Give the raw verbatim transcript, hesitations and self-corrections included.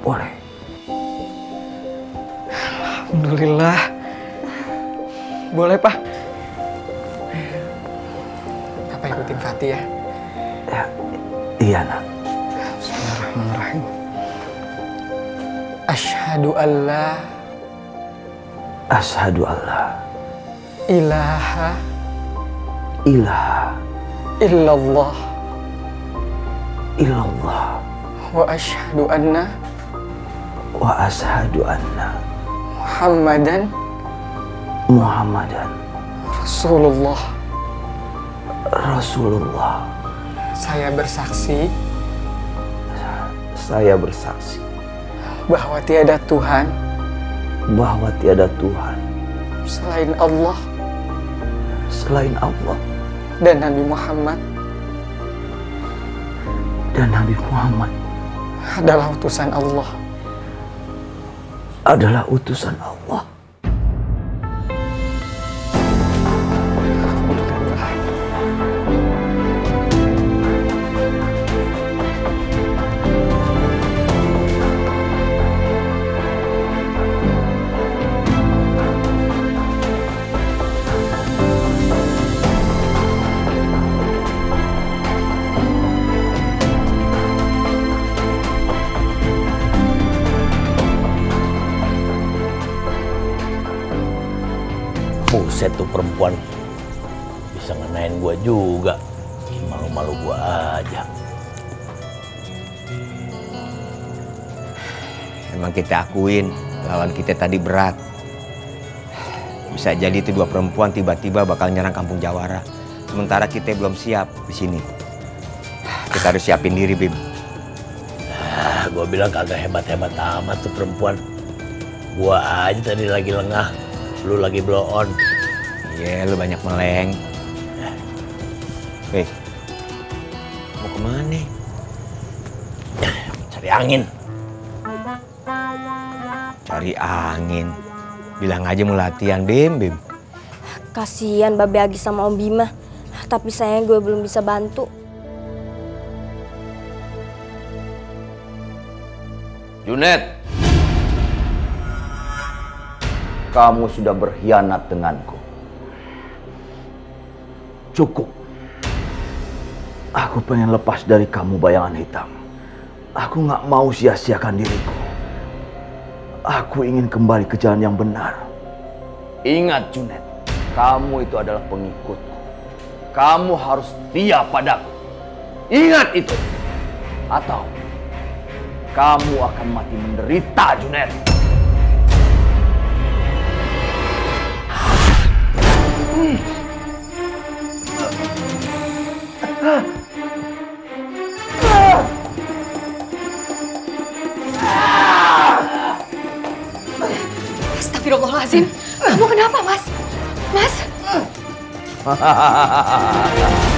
Boleh. Alhamdulillah. Boleh, Pak. Papa ikutin Fatih ya. Ya, iya nak. Bismillahirrahmanirrahim. Asyhadu an la Asyhadu alla ilaha ilaha illallah illallah wa asyhadu anna wa asyhadu anna Muhammadan Muhammadan Rasulullah. Rasulullah. Saya bersaksi Saya bersaksi bahwa tiada Tuhan bahwa tiada Tuhan selain Allah selain Allah dan Nabi Muhammad dan Nabi Muhammad adalah utusan Allah. adalah utusan Allah. Buset tuh perempuan bisa ngenain gua juga, malu-malu gua aja. Emang kita akuin lawan kita tadi berat. Bisa jadi itu dua perempuan tiba-tiba bakal nyerang kampung Jawara. Sementara kita belum siap di sini. Kita harus siapin diri, Bim. Ah, gua bilang kagak hebat-hebat amat tuh perempuan. Gua aja tadi lagi lengah, lu lagi blow on. Iya, lu banyak meleng. Hei, mau kemana nih? Cari angin. Cari angin. Bilang aja mau latihan, Bim, Bim. Kasian Babe Agi sama Om Bima. Tapi sayang gue belum bisa bantu. Junet, kamu sudah berkhianat denganku. Cukup. Aku pengen lepas dari kamu, bayangan hitam. Aku nggak mau sia-siakan diriku. Aku ingin kembali ke jalan yang benar. Ingat Junet, kamu itu adalah pengikutku. Kamu harus setia padaku. Ingat itu. Atau kamu akan mati menderita, Junet. Hmm. Astagfirullahaladzim. Kamu kenapa, Mas? Mas?